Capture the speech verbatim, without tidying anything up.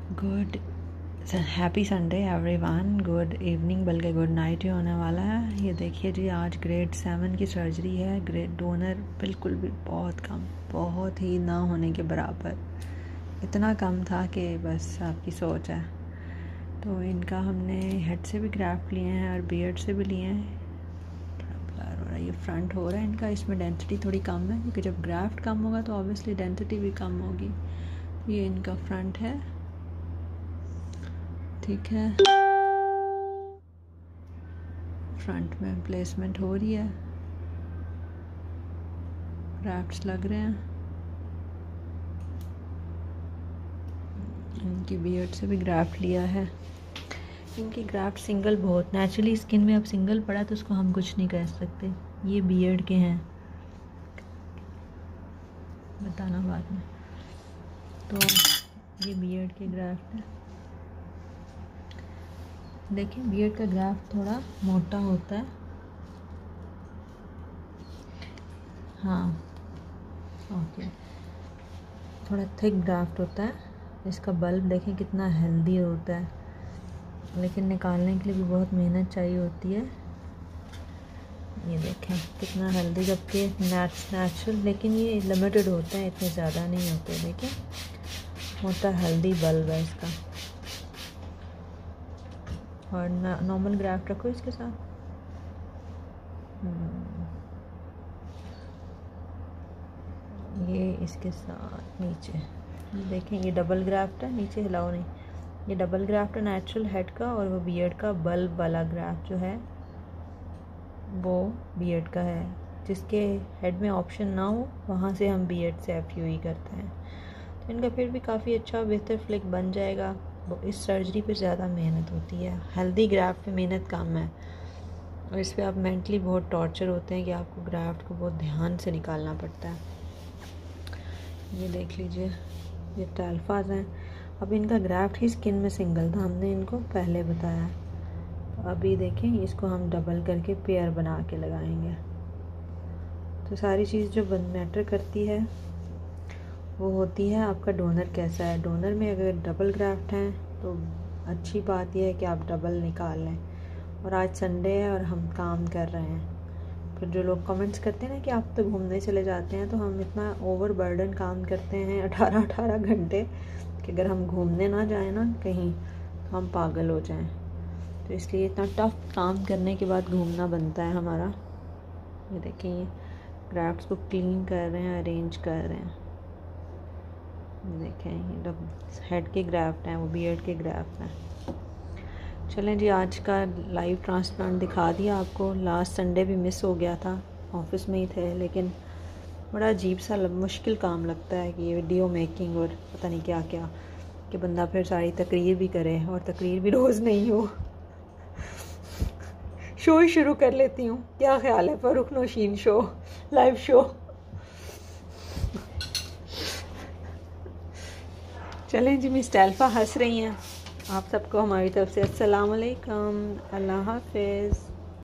Good happy Sunday everyone. Good evening बल्कि good night ही होने वाला है। ये देखिए जी, आज ग्रेड सेवन की सर्जरी है। ग्रेड डोनर बिल्कुल भी बहुत कम, बहुत ही ना होने के बराबर, इतना कम था कि बस आपकी सोच है। तो इनका हमने हेड से भी ग्राफ्ट लिए हैं और बियर्ड से भी लिए हैं। ब्लर हो रहा है, ये फ्रंट हो रहा है इनका, इसमें डेंसिटी थोड़ी कम है क्योंकि जब ग्राफ्ट कम होगा तो ऑब्वियसली डेंसिटी भी कम होगी। ये इनका फ्रंट है, ठीक है। फ्रंट में प्लेसमेंट हो रही है, ग्राफ्ट्स लग रहे हैं। इनकी बियर्ड से भी ग्राफ्ट लिया है। इनकी ग्राफ्ट सिंगल बहुत नेचुरली स्किन में अब सिंगल पड़ा तो उसको हम कुछ नहीं कह सकते। ये बियर्ड के हैं, बताना बाद में। तो ये बियर्ड के ग्राफ्ट है। देखिए बियर्ड का ग्राफ्ट थोड़ा मोटा होता है। हाँ ओके, थोड़ा थिक ग्राफ्ट होता है। इसका बल्ब देखें कितना हेल्दी होता है, लेकिन निकालने के लिए भी बहुत मेहनत चाहिए होती है। ये देखें कितना हेल्दी, जबकि नेचुरल, लेकिन ये लिमिटेड होता है, इतने ज़्यादा नहीं होते। देखें मोटा हेल्दी बल्ब है इसका। और नॉर्मल ग्राफ्ट रखो इसके साथ। ये इसके साथ नीचे देखें, ये डबल ग्राफ्ट है, नीचे हिलाओ नहीं। ये डबल ग्राफ्ट है नेचुरल हेड का, और वो बियर्ड का बल्ब वाला ग्राफ्ट जो है वो बियर्ड का है। जिसके हेड में ऑप्शन ना हो वहाँ से हम बियर्ड से एफ यू ई करते हैं। तो इनका फिर भी काफ़ी अच्छा बेहतर फ्लिक बन जाएगा। इस सर्जरी पे ज़्यादा मेहनत होती है, हेल्दी ग्राफ्ट पे मेहनत कम है। और इस पर आप मेंटली बहुत टॉर्चर होते हैं कि आपको ग्राफ्ट को बहुत ध्यान से निकालना पड़ता है। ये देख लीजिए, ये टैल्फाज हैं। अब इनका ग्राफ्ट ही स्किन में सिंगल था, हमने इनको पहले बताया। तो अभी देखें इसको हम डबल करके पेयर बना के लगाएंगे। तो सारी चीज़ जो बन मैटर करती है वो होती है आपका डोनर कैसा है। डोनर में अगर डबल ग्राफ्ट हैं तो अच्छी बात यह है कि आप डबल निकाल लें। और आज संडे है और हम काम कर रहे हैं। फिर जो लोग कमेंट्स करते हैं ना कि आप तो घूमने चले जाते हैं, तो हम इतना ओवर बर्डन काम करते हैं अठारह अठारह घंटे कि अगर हम घूमने ना जाएं ना कहीं तो हम पागल हो जाएं। तो इसलिए इतना टफ काम करने के बाद घूमना बनता है हमारा। ये देखें, ये ग्राफ्ट्स को क्लीन कर रहे हैं, अरेंज कर रहे हैं। देखें ये हेड के ग्राफ्ट हैं, वो बियर्ड के ग्राफ्ट हैं। चलें जी, आज का लाइव ट्रांसप्लांट दिखा दिया आपको। लास्ट संडे भी मिस हो गया था, ऑफिस में ही थे, लेकिन बड़ा अजीब सा मुश्किल काम लगता है कि ये वीडियो मेकिंग और पता नहीं क्या क्या, कि बंदा फिर सारी तकरीर भी करे, और तकरीर भी रोज़ नहीं हो। शो ही शुरू कर लेती हूँ, क्या ख्याल है? Farukh Naushin show, live show. चलें जी, मिस टैल्फा हंस रही हैं। आप सबको हमारी तरफ से अस्सलाम वालेकुम, अल्लाह हाफ़िज़।